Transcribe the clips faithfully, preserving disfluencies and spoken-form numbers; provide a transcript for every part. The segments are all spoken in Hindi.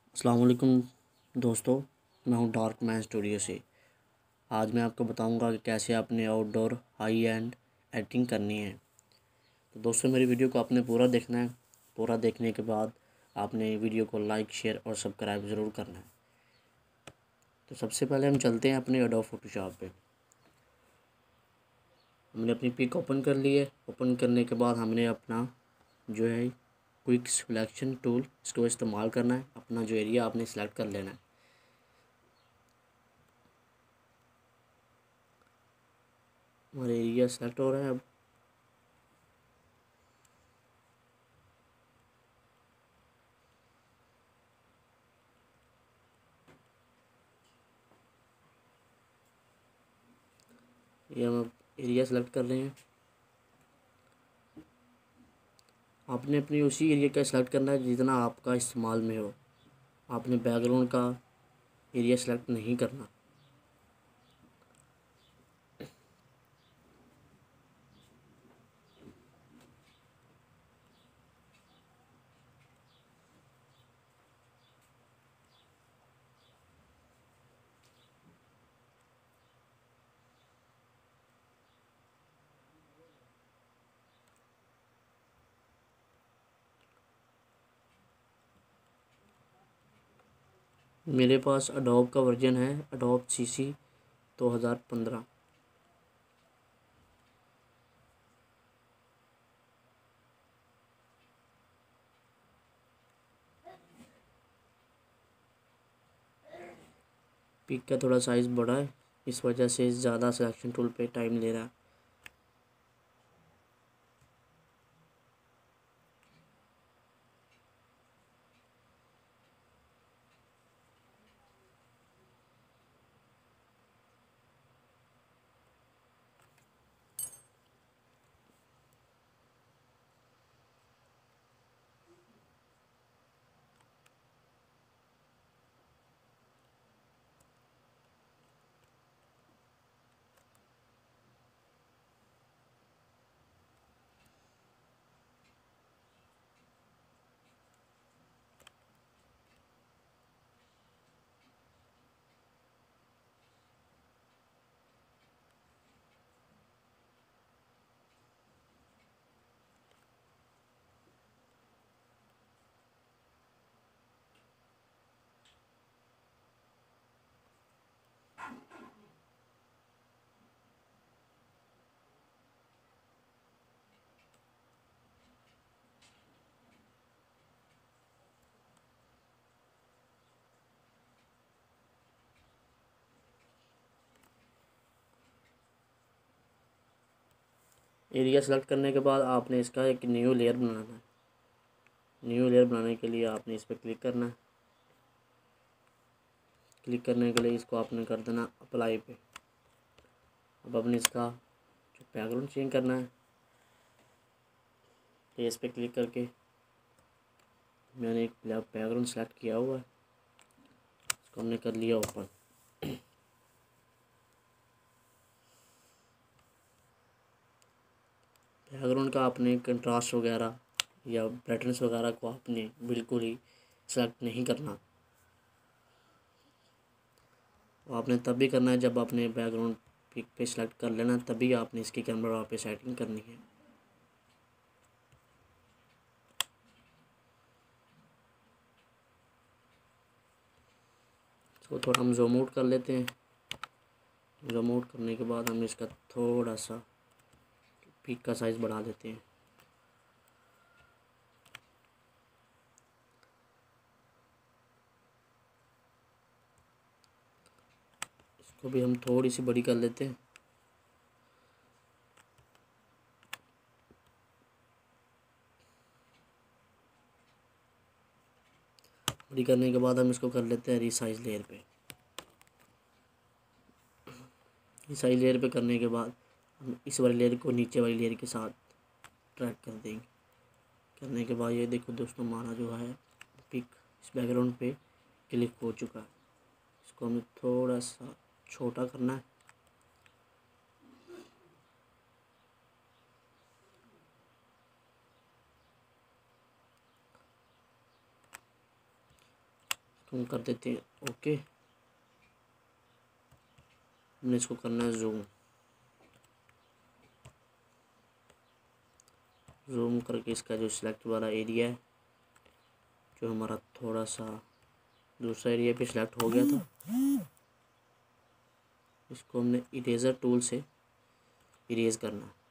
अस्सलाम वालेकुम दोस्तों, मैं हूं डार्क मैन स्टूडियो से। आज मैं आपको बताऊंगा कि कैसे आपने आउटडोर हाई एंड एडिटिंग करनी है। तो दोस्तों, मेरी वीडियो को आपने पूरा देखना है। पूरा देखने के बाद आपने वीडियो को लाइक, शेयर और सब्सक्राइब ज़रूर करना है। तो सबसे पहले हम चलते हैं अपने एडोब फोटोशॉप पे। हमने अपनी पिक ओपन कर ली है। ओपन करने के बाद हमने अपना जो है क्विक सिलेक्शन टूल, इसको इस्तेमाल करना है। अपना जो एरिया आपने सेलेक्ट कर लेना है। हमारा एरिया सेलेक्ट हो रहा है। अब ये हम एरिया सेलेक्ट कर रहे हैं। आपने अपनी उसी एरिया का सेलेक्ट करना है जितना आपका इस्तेमाल में हो। आपने बैकग्राउंड का एरिया सेलेक्ट नहीं करना। मेरे पास अडोब का वर्जन है अडोब सी सी दो हज़ार पंद्रह। पिक का थोड़ा साइज़ बड़ा है, इस वजह से ज़्यादा सिलेक्शन टूल पे टाइम ले रहा है। एरिया सेलेक्ट करने के बाद आपने इसका एक न्यू लेयर बनाना है। न्यू लेयर बनाने के लिए आपने इस पर क्लिक करना है। क्लिक करने के लिए इसको आपने कर देना अप्लाई पे। अब आपने इसका जो बैकग्राउंड चेंज करना है, तो इस पर क्लिक करके मैंने एक बैकग्राउंड सेलेक्ट किया हुआ है, इसको हमने कर लिया ओपन। बैकग्राउंड का आपने कंट्रास्ट वगैरह या ब्राइटनेस वगैरह को आपने बिल्कुल ही सेलेक्ट नहीं करना। वो आपने तभी करना है जब आपने बैकग्राउंड पिक पे सेलेक्ट कर लेना, तभी आपने इसकी कैमरा पे सेटिंग करनी है। इसको थोड़ा हम जूम आउट कर लेते हैं। जूम आउट करने के बाद हम इसका थोड़ा सा पिक का साइज़ बढ़ा देते हैं। इसको भी हम थोड़ी सी बड़ी कर लेते हैं। बड़ी करने के बाद हम इसको कर लेते हैं रीसाइज लेयर पे। रीसाइज लेयर पे करने के बाद हम इस वाली लेयर को नीचे वाली लेयर के साथ ट्रैक कर देंगे। करने के बाद ये देखो दोस्तों, हमारा जो है पिक इस बैकग्राउंड पे क्लिक हो चुका है। इसको हमें थोड़ा सा छोटा करना है। कम कर देते हैं। ओके, हमने इसको करना है जूम। जूम करके इसका जो सिलेक्ट वाला एरिया है, जो हमारा थोड़ा सा दूसरा एरिया पे सिलेक्ट हो गया था, इसको हमने इरेजर टूल से इरेज करना है।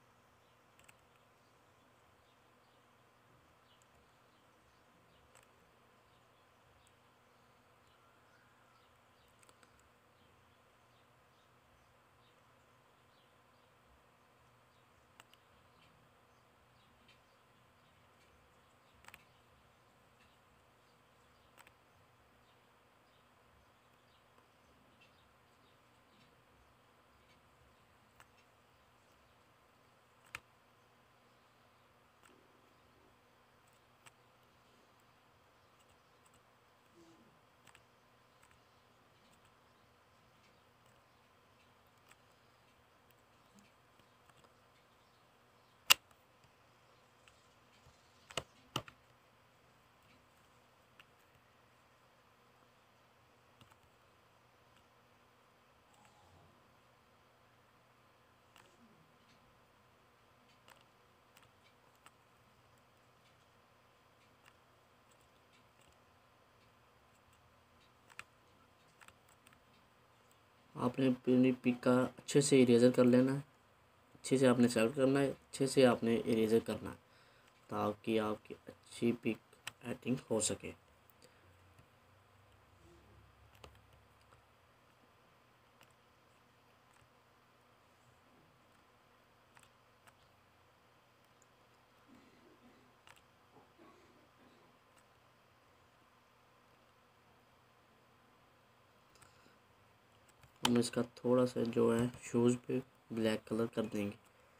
आपने अपनी पिक का अच्छे से इरेजर कर लेना है, अच्छे से आपने सेलेक्ट करना है, अच्छे से आपने इरेजर करना है, ताकि आपकी अच्छी पिक एडिटिंग हो सके। हम इसका थोड़ा सा जो है शूज़ पे ब्लैक कलर कर देंगे।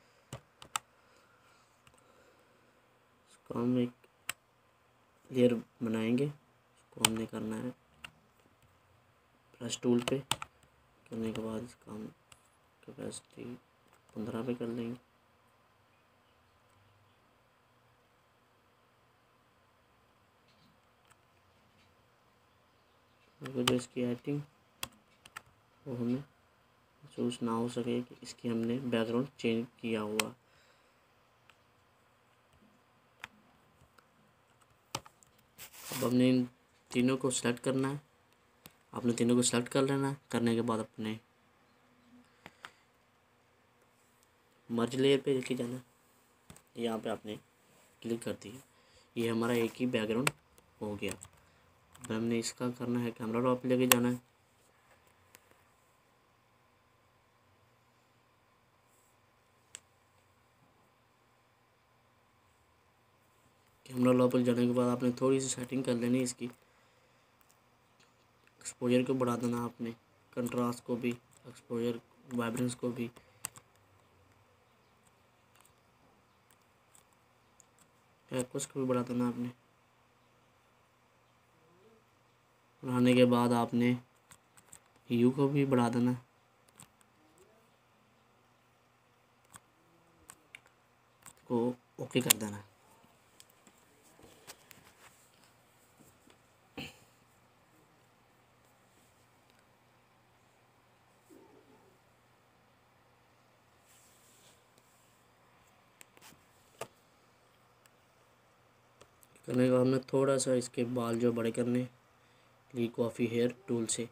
इसको हम एक लेयर बनाएंगे, इसको हमने करना है ब्रश टूल पे, करने के बाद इसका हम कैपेसिटी पंद्रह पे कर लेंगे। जो इसकी एडिटिंग वो हमें महसूस ना हो सके कि इसकी हमने बैकग्राउंड चेंज किया हुआ। अब हमने इन तीनों को सेलेक्ट करना है, आपने तीनों को सेलेक्ट कर लेना है। करने के बाद अपने मर्ज लेयर पे लेके जाना है, यहाँ पे आपने क्लिक कर दी। ये हमारा एक ही बैकग्राउंड हो गया। अब हमने इसका करना है कैमरा रॉ पे लेके जाना है। कैमरा रॉ पर जाने के बाद आपने थोड़ी सी सेटिंग कर लेनी है इसकी। एक्सपोजर को बढ़ा देना आपने, कंट्रास्ट को भी, एक्सपोजर वाइब्रेंस को भी। एक्वस को भी बढ़ा देना आपने। बढ़ाने के बाद आपने यू को भी बढ़ा देना, को ओके कर देना। करने के बाद हमने थोड़ा सा इसके बाल जो बड़े करने, ली कॉफ़ी हेयर टूल से।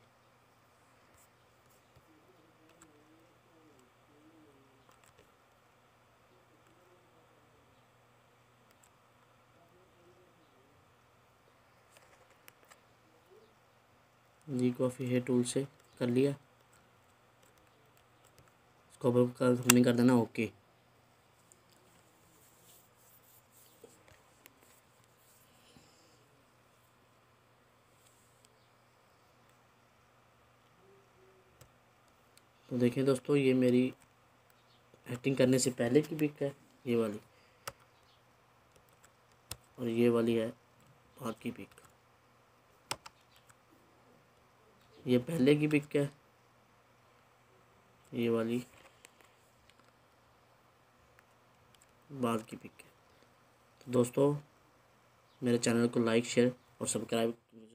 ली कॉफ़ी हेयर टूल से कर लिया। इसको हमने कर देना ओके। तो देखिए दोस्तों, ये मेरी एडिटिंग करने से पहले की पिक है ये वाली, और ये वाली है बाद की पिक। ये पहले की पिक है, ये वाली बाद की पिक है। तो दोस्तों, मेरे चैनल को लाइक शेयर और सब्सक्राइब